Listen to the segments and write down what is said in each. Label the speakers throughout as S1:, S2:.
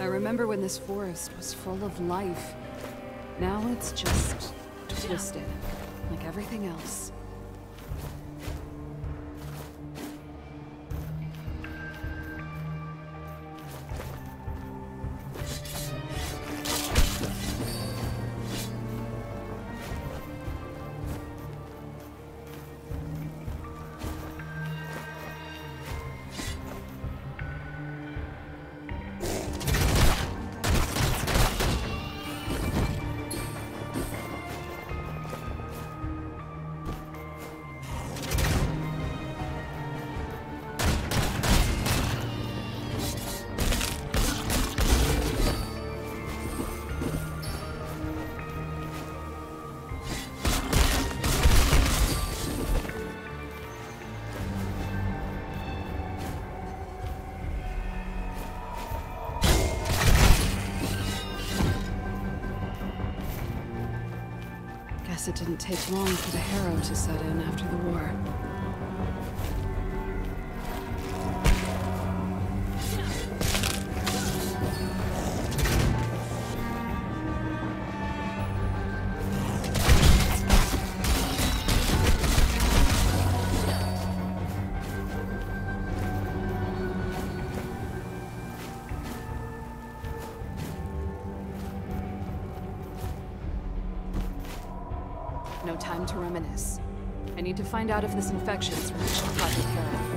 S1: I remember when this forest was full of life. Now it's just twisted, like everything else. It didn't take long for the Harrow to set in after the war. No time to reminisce. I need to find out if this infection's reached Project Harrow.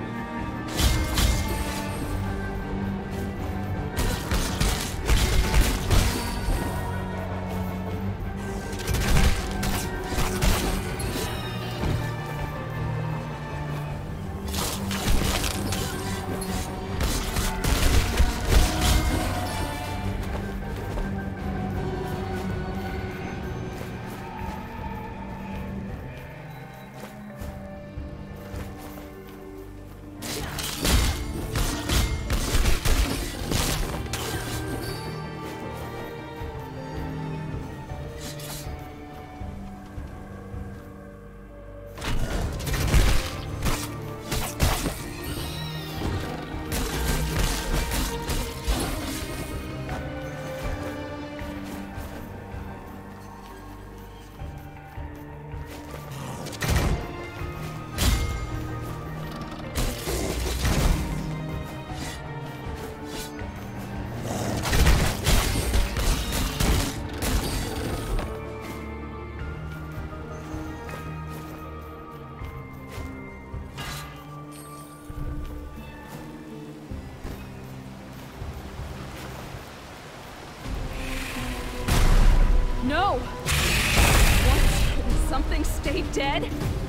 S1: No! What? Couldn't something stay dead?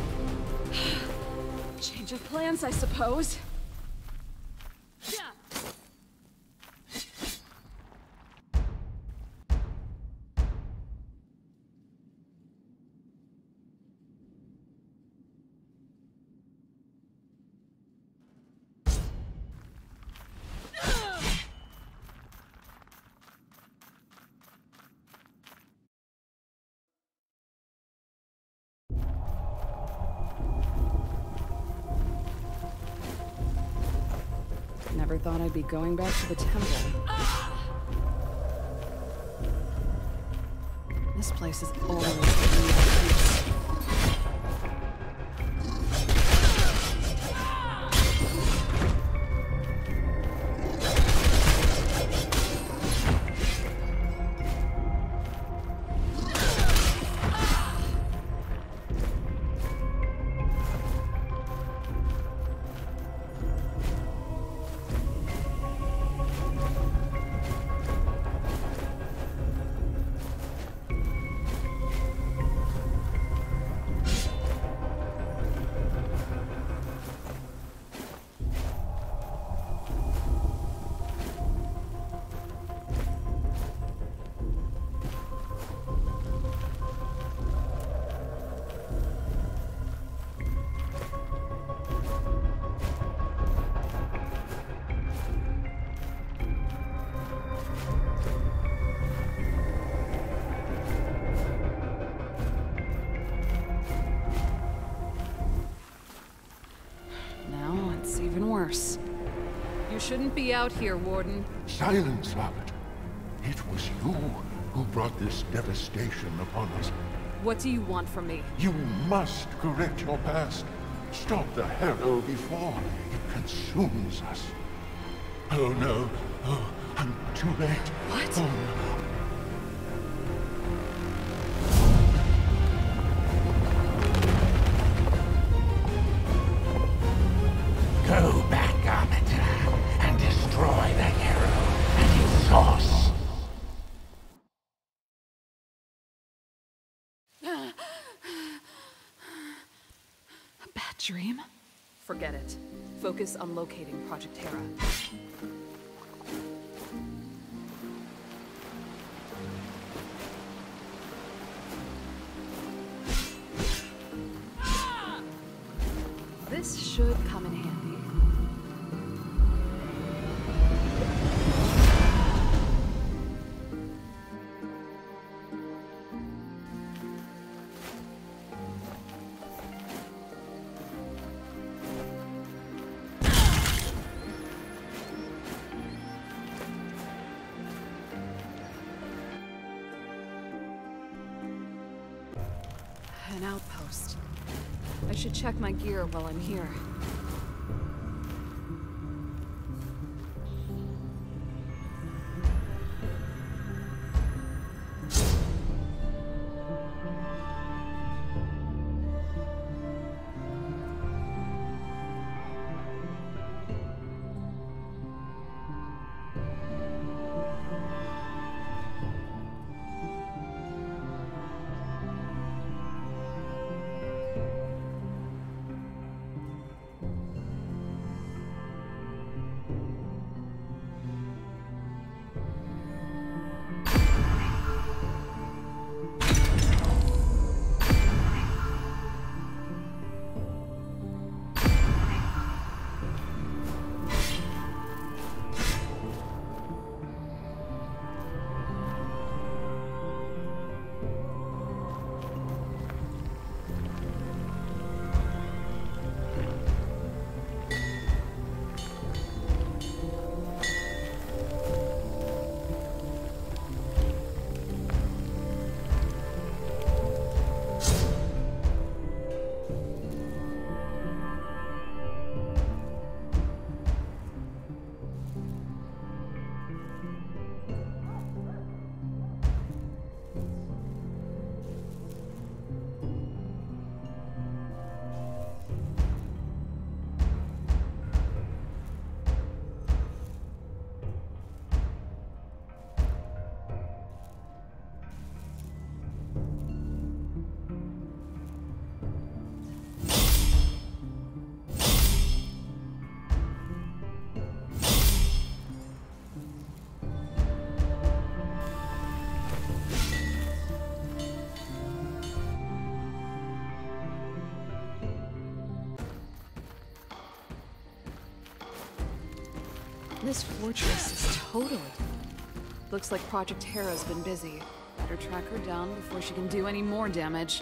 S1: Change of plans, I suppose. Never thought I'd be going back to the temple. This place is always giving me peace. shouldn't be out here, Warden.
S2: Silence, Violet. It was you who brought this devastation upon us.
S1: What do you want from me?
S2: You must correct your past. Stop the Harrow before it consumes us. Oh no. Oh, I'm too late.
S1: What?
S2: Oh no. Go back, Arbiter, and destroy the Harrow and its source.
S1: A bad dream? Forget it. Focus on locating Project Terra. This should come in handy. An outpost. I should check my gear while I'm here. This fortress is totaled. Looks like Project Terra's been busy. Better track her down before she can do any more damage.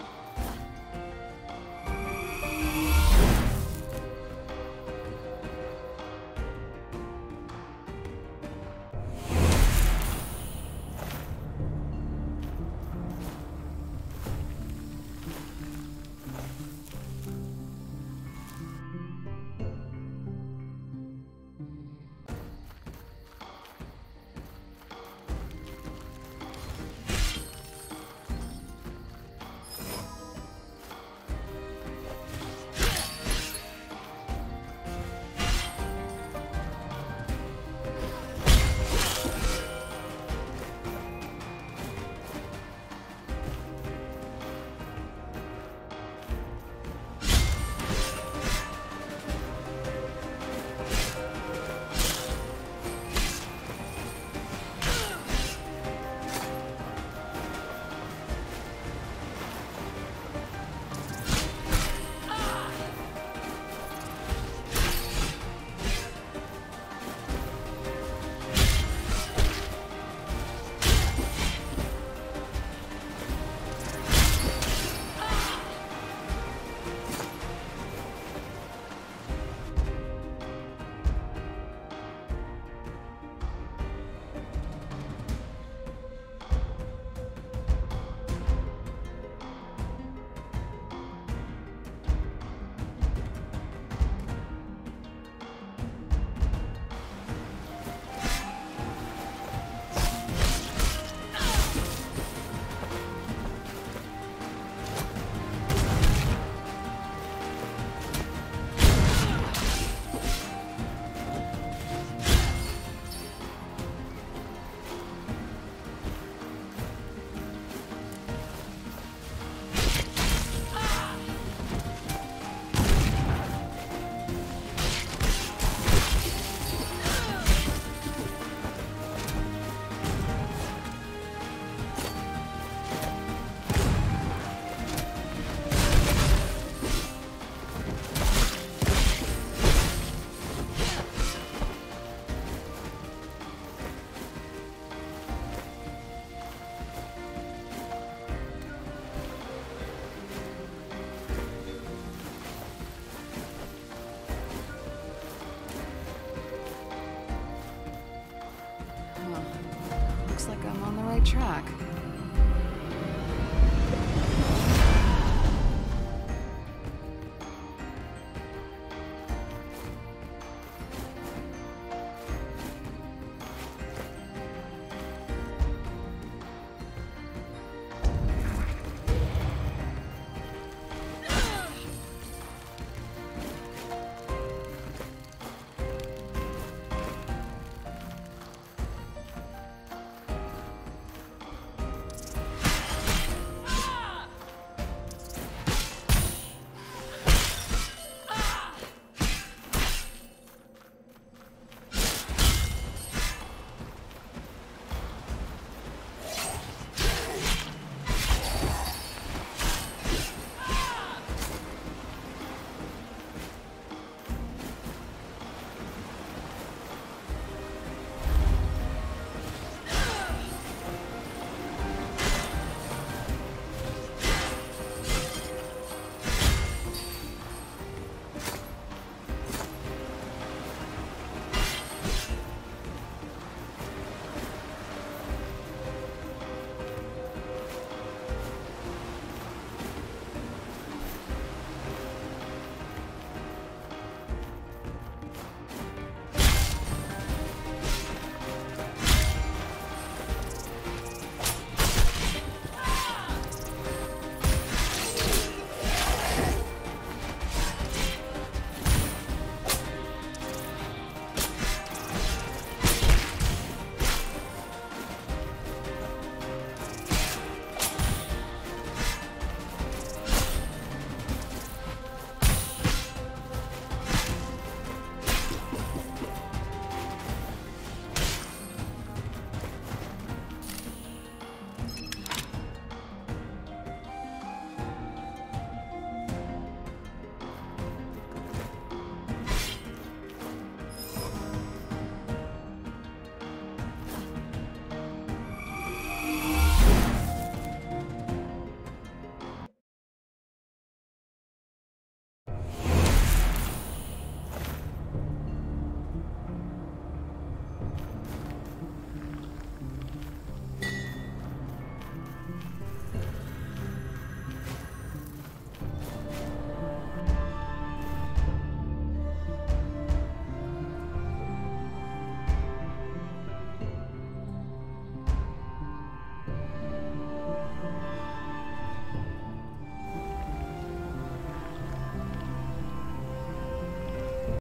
S1: right track.